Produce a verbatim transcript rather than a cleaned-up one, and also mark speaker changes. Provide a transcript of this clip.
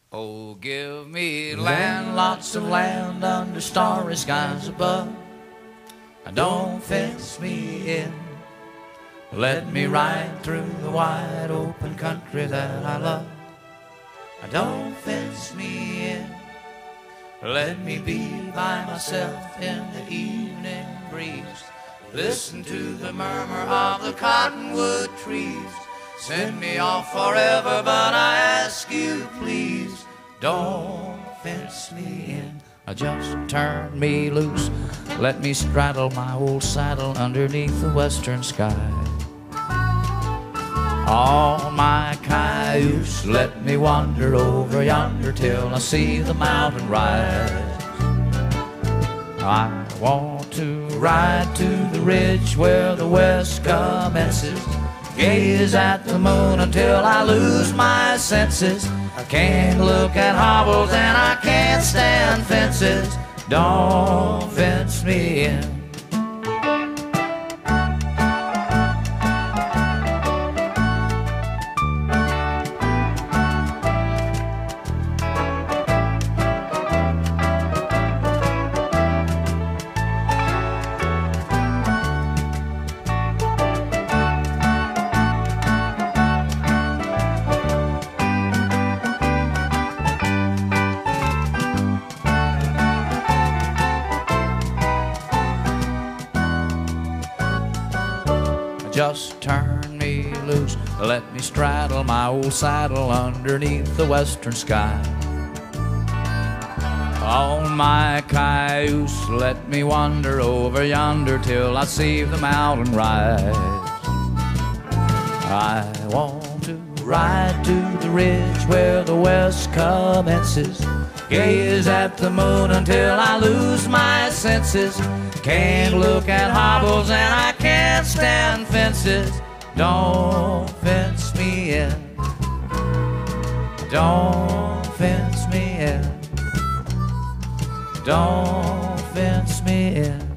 Speaker 1: Oh, give me land, lots of land under starry skies above. Don't fence me in. Let me ride through the wide open country that I love. Don't fence me in. Let me be by myself in the evening breeze. Listen to the murmur of the cottonwood trees. Send me off forever, but I ask you please, don't fence me in. Just turn me loose. Let me straddle my old saddle underneath the western sky. On my cayuse, let me wander over yonder till I see the mountain rise. I want to ride to the ridge where the west commences, gaze at the moon until I lose my senses. I can't look at hobbles and I can't stand fences. Don't fence me in. Just turn me loose. Let me straddle my old saddle underneath the western sky. On my cayuse, let me wander over yonder till I see the mountain rise. I want to ride to the ridge where the west commences, gaze at the moon until I lose my senses. Can't look at hobbles and I can't stand fences. Don't fence me in. Don't fence me in. Don't fence me in.